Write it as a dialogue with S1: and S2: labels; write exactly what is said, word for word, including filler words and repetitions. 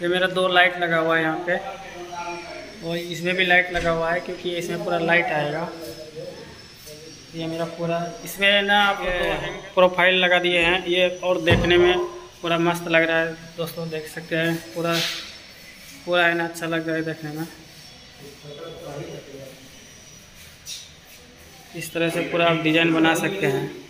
S1: ये मेरा दो लाइट लगा हुआ है यहाँ पे, और इसमें भी लाइट लगा हुआ है क्योंकि इसमें पूरा लाइट आएगा। ये मेरा पूरा इसमें ना आप प्रोफाइल लगा दिए हैं ये, और देखने में पूरा मस्त लग रहा है दोस्तों, देख सकते हैं पूरा पूरा है ना, अच्छा लग रहा है देखने में। इस तरह से पूरा आप डिज़ाइन बना सकते हैं।